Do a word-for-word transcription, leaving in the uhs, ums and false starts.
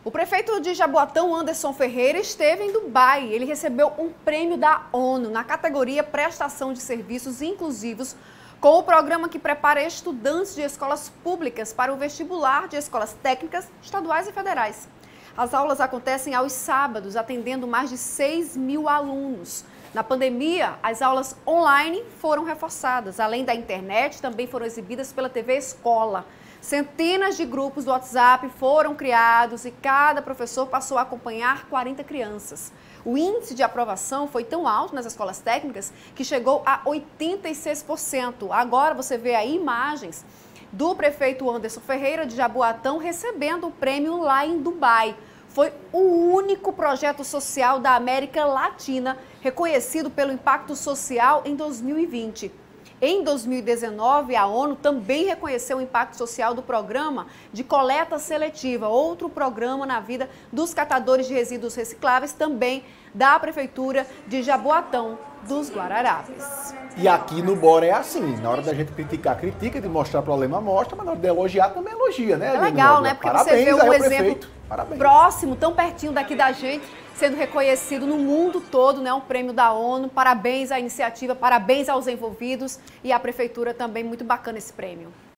O prefeito de Jaboatão, Anderson Ferreira, esteve em Dubai. Ele recebeu um prêmio da ONU na categoria Prestação de Serviços Inclusivos, com o programa que prepara estudantes de escolas públicas para o vestibular de escolas técnicas estaduais e federais. As aulas acontecem aos sábados, atendendo mais de seis mil alunos. Na pandemia, as aulas online foram reforçadas. Além da internet, também foram exibidas pela T V Escola. Centenas de grupos do WhatsApp foram criados e cada professor passou a acompanhar quarenta crianças. O índice de aprovação foi tão alto nas escolas técnicas que chegou a oitenta e seis por cento. Agora você vê aí imagens do prefeito Anderson Ferreira de Jaboatão recebendo o prêmio lá em Dubai. Foi o único projeto social da América Latina reconhecido pelo impacto social em dois mil e vinte. Em dois mil e dezenove, a ONU também reconheceu o impacto social do programa de coleta seletiva, outro programa na vida dos catadores de resíduos recicláveis, também da Prefeitura de Jaboatão dos Guararapes. E aqui no Bora é assim, na hora da gente criticar, critica, de mostrar problema, mostra, mas na hora de elogiar também elogia, né? É legal, né? Porque Parabéns, você vê um exemplo prefeito. Parabéns. Próximo, tão pertinho daqui da gente, sendo reconhecido no mundo todo, né? Um prêmio da ONU. Parabéns à iniciativa, parabéns aos envolvidos e à Prefeitura também, muito bacana esse prêmio.